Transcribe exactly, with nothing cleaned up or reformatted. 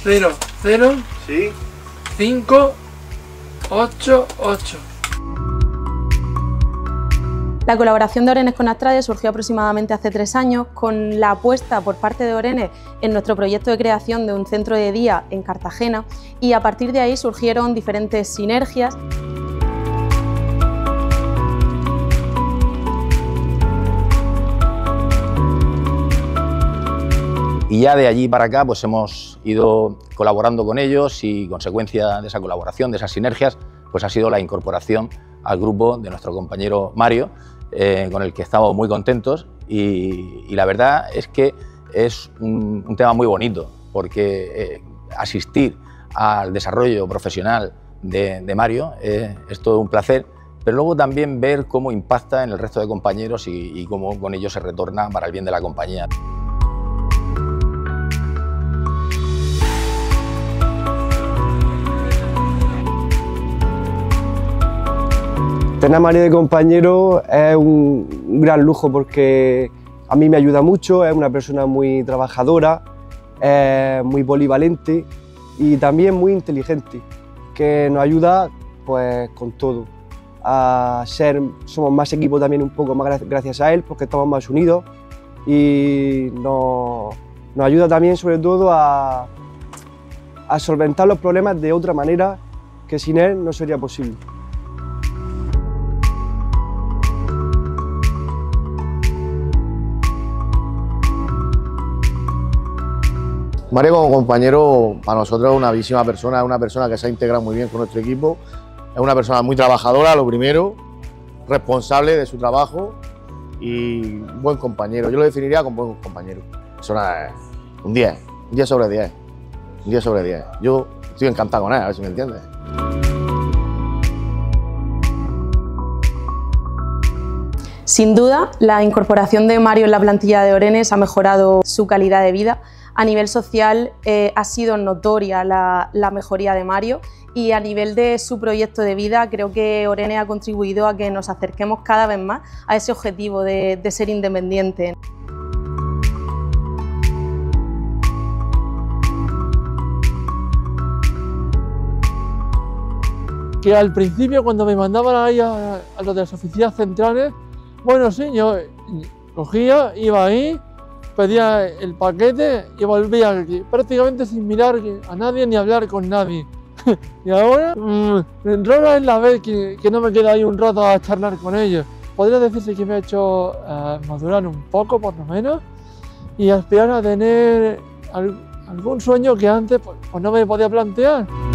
cero cero Sí. cinco ocho ocho. La colaboración de Orenes con Astrade surgió aproximadamente hace tres años con la apuesta por parte de Orenes en nuestro proyecto de creación de un centro de día en Cartagena, y a partir de ahí surgieron diferentes sinergias. Y ya de allí para acá pues hemos ido colaborando con ellos, y consecuencia de esa colaboración, de esas sinergias, pues ha sido la incorporación al grupo de nuestro compañero Mario, eh, con el que estamos muy contentos, y, y la verdad es que es un, un tema muy bonito, porque eh, asistir al desarrollo profesional de, de Mario eh, es todo un placer, pero luego también ver cómo impacta en el resto de compañeros y, y cómo con ello se retorna para el bien de la compañía. Tener a Mario de compañero es un, un gran lujo, porque a mí me ayuda mucho, es una persona muy trabajadora, es muy polivalente y también muy inteligente, que nos ayuda pues con todo. A ser, somos más equipo también un poco más gracias a él, porque estamos más unidos, y nos, nos ayuda también sobre todo a, a solventar los problemas de otra manera que sin él no sería posible. Mario como compañero para nosotros es una bellísima persona, es una persona que se ha integrado muy bien con nuestro equipo, es una persona muy trabajadora, lo primero, responsable de su trabajo y buen compañero. Yo lo definiría como buen compañero. Persona es un diez, un diez sobre diez, un diez sobre diez. Yo estoy encantado con él, a ver si me entiendes. Sin duda, la incorporación de Mario en la plantilla de Orenes ha mejorado su calidad de vida. A nivel social eh, ha sido notoria la, la mejoría de Mario, y a nivel de su proyecto de vida creo que Orenes ha contribuido a que nos acerquemos cada vez más a ese objetivo de, de ser independiente. Que al principio, cuando me mandaban ahí a, a lo de las oficinas centrales, bueno, sí, yo cogía, iba ahí, pedía el paquete y volvía aquí, prácticamente sin mirar a nadie ni hablar con nadie. Y ahora, mmm, rara es la vez que, que no me queda ahí un rato a charlar con ellos. Podría decirse que me ha hecho uh, madurar un poco, por lo menos, y aspirar a tener al, algún sueño que antes pues, pues no me podía plantear.